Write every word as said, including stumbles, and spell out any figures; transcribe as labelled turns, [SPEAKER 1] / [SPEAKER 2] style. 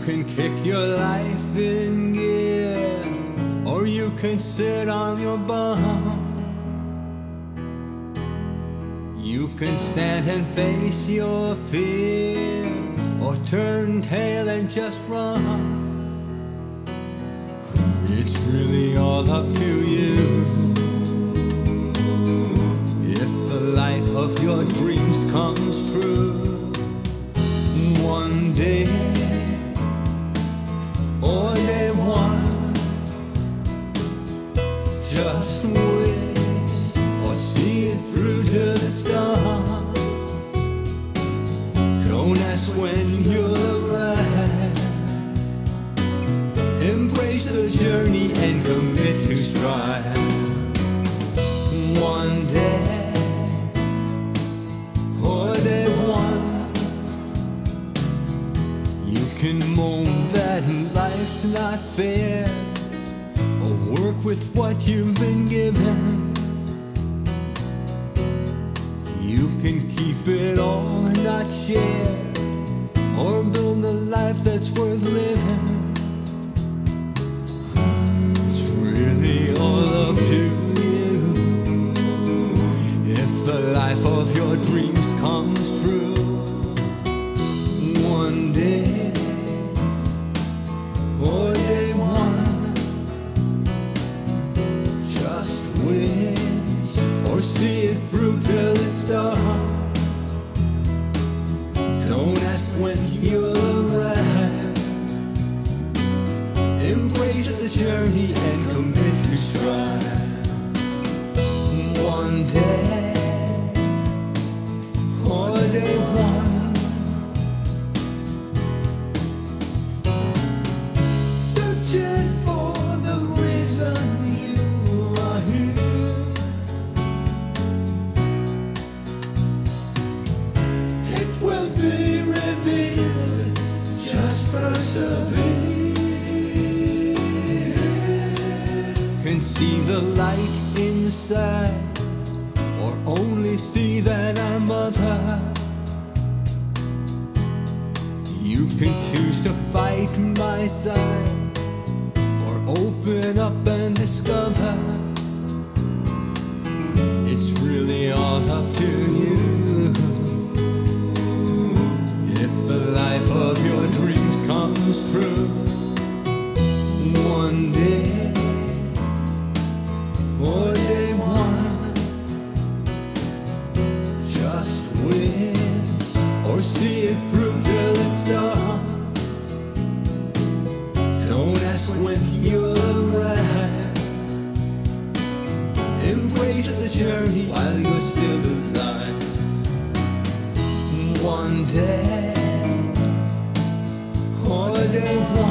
[SPEAKER 1] can kick your life in gear, or you can sit on your bum. You can stand and face your fear, or turn tail and just run. It's really all up to you. If the life of your dreams comes true, one day or day one, just wish or see it through till it's done. Don't ask when you'll arrive. Embrace the journey and commit to strive. One day or day one, you can moan that life's not fair, or work with what you've been given. You can keep it all and not share, or build a life that's worth living. It's really all up to you. If the life of your dreams comes true, one day or day one, just wish or see it through till it's done. Don't ask when you'll arrive. Embrace the journey and commit to strive. One day or day one, searching for the reason you are here. It will be revealed, just persevere. Can see the light inside, or only see that I'm other. You can choose to fight my side, or open up and discover. It's really all up to you. If the life of your dreams comes true, one day or day one, just wish or see it through till it's done. Don't ask when you'll arrive. Embrace the journey while you're still alive. One day or day one,